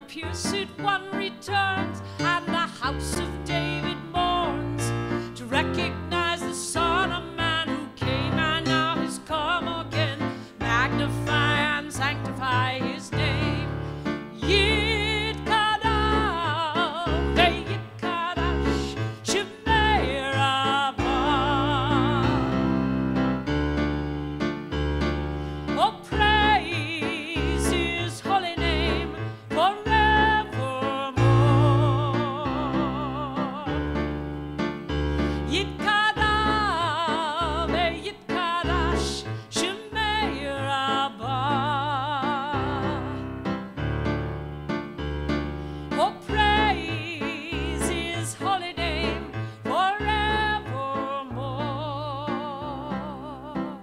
pierced one returns, and the house of David mourns to recognize the Son of Man who came and now has come again. Magnify and sanctify his name. Yitkadav, Yitkadash, Shemei Rabbah. Oh, praise his holy name forevermore. Yitkadav, Yitkadash, Shemei Rabbah. Oh, praise his holy name forevermore.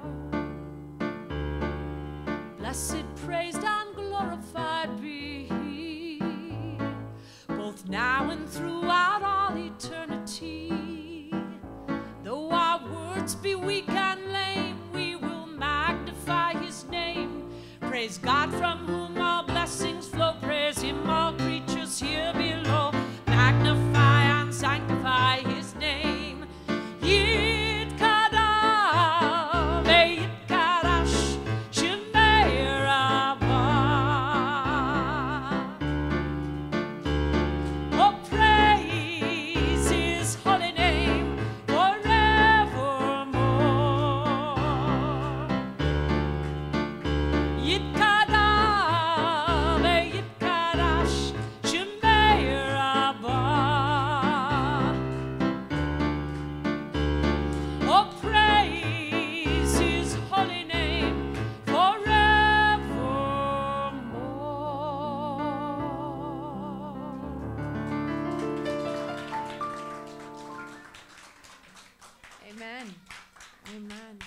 Blessed, praised, and glorified be he, both now and throughout all eternity. Though our words be weak and lame, we will magnify his name. Praise God from whom all blessings flow. Praise him, all creatures here below. Magnify and sanctify his name. Yitkadav, Yitkadash, Shemei Rabbah. Oh, praise his holy name forevermore. Yitkadav, Yitkadash, Shemei Rabbah. Oh, praise his holy name forevermore. Amen. Amen.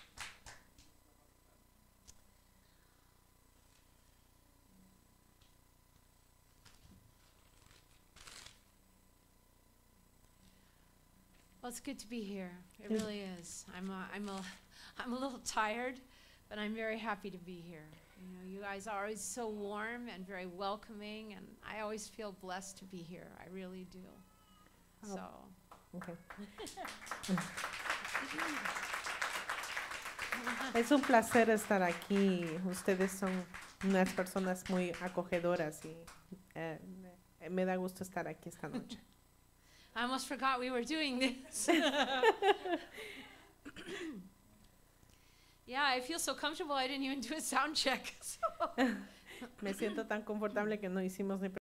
Well, it's good to be here. It really is. I'm a little tired, but I'm very happy to be here. You know, you guys are always so warm and very welcoming, and I always feel blessed to be here. I really do. Oh. So. Okay. Es un placer estar aquí. Ustedes son unas personas muy acogedoras y me da gusto estar aquí esta noche. I almost forgot we were doing this. Yeah, I feel so comfortable I didn't even do a sound check. So. Me siento tan confortable que no hicimos ni